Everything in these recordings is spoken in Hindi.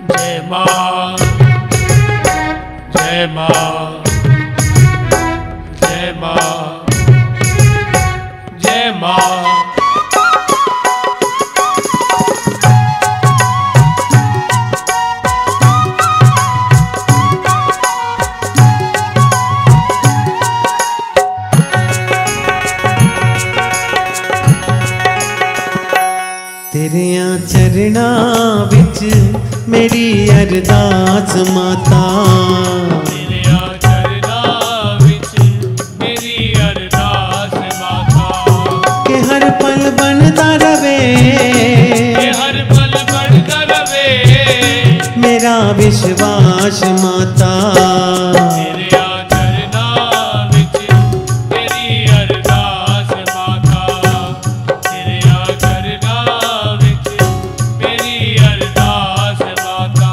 जय माँ जय माँ जय माँ जय माँ। तेरिया चरना विच मेरी अरदास माता, तेरिया चरना विच मेरी अरदास माता, के हर पल बनता रवे, के हर पल बनता रवे मेरा विश्वास माता। तेरिया चरना विच मेरी अरदास माता, तेरिया चरना विच मेरी अरदास माता।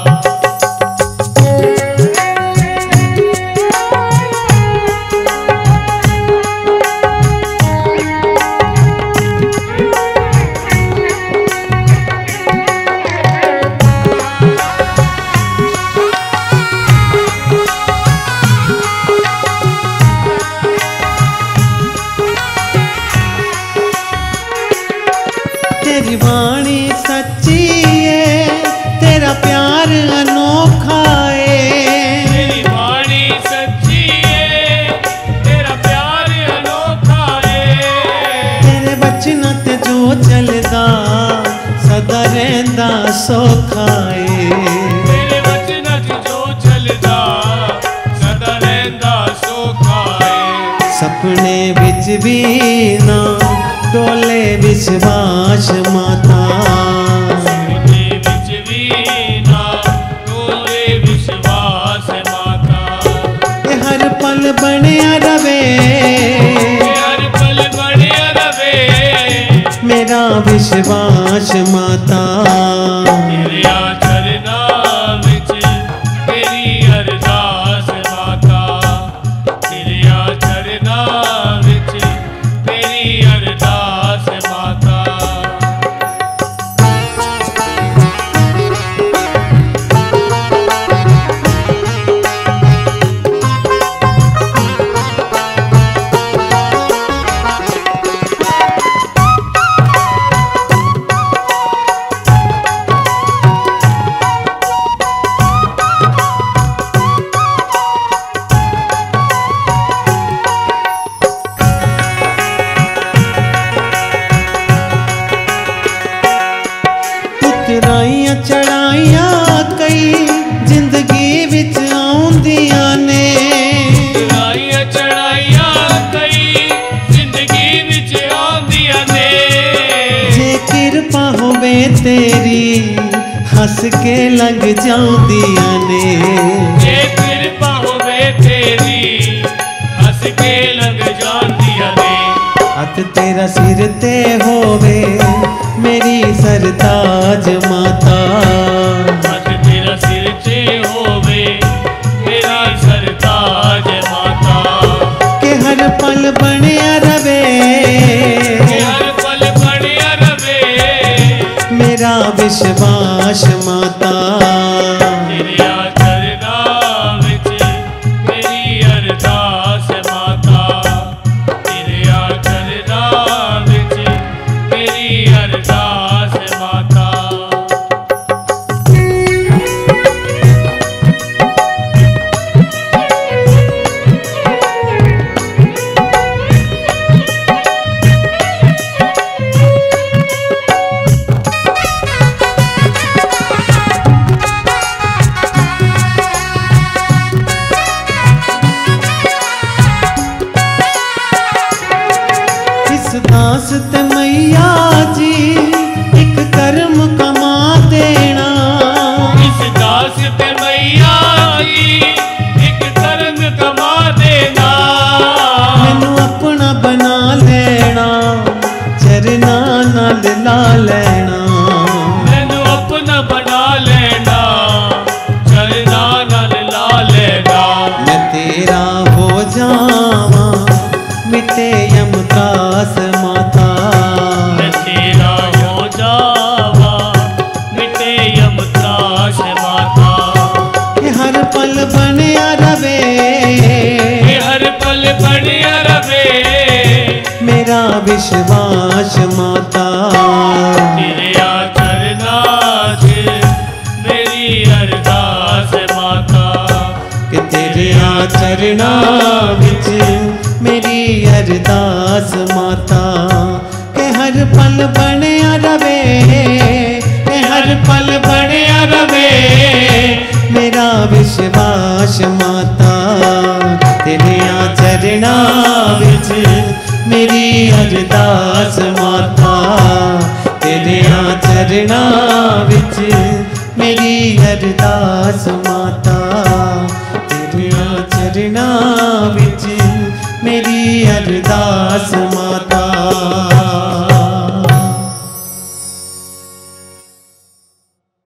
तेरी वाणी सच्ची है, तेरा प्यार अनोखा है, तेरी वाणी सच्ची है, तेरा प्यार अनोखा है, तेरे बचन ते जो चलदा सदा रहंदा सौखा है। तेरे वचन च जो चलदा सदा रहंदा सौखा है। सपने विच भी ना डोले विश्वास माता, सपने विच भी ना डोले विश्वास माता, ये हर पल बनया रवे, ये हर पल बनया रवे मेरा विश्वास माता। तेरिया चरना विच मेरी अरदास माता, तेरिया चरना विच मेरी अरदास माता। उतराइयां चढ़ाइयां कई जिंदगी विच आउंदियां ने, चढ़ाइयां चढ़ाइयां कई जिंदगी विच आउंदियां ने, जे किरपा होवे तेरी हंस के लंघ जाउंदियां ने। जे किरपा होवे तेरी हंस के लंघ जांदियां ने। हथ तेरा सिर ते होवे मेरी सरताज माता, हथ तेरा सिर ते होवे मेरा सरताज माता, के हर पल बनया रवे, के हर पल बनया रवे मेरा विश्वास माता। तेरिया चरना विच मेरी अरदास माता, तेरिया चरना विच मेरी अरदास माता। इस दास ते मैया जी एक कर्म कमा देना, इस दास पे मैया जी एक कर्म कमा देना, मैनू अपना बना लेना, चरना नाल ला लेना, मैनू अपना बना लेना, चरना नाल ला लेना। मैं तेरा हो जावा मिटे यमदास माता, मैं तेरा हो जावा विश्वास माता। तेरे चरनां च मेरी अरदास माता, कि तेरे चरनां विच मेरी अरदास माता। के हर पल बनया रवे, के हर पल बनया रवे मेरा विश्वास माता। तेरे चरनां विच मेरी अरदास माता। तेरे चरनां विच मेरी अरदास माता। तेरे चरनां विच मेरी अरदास माता।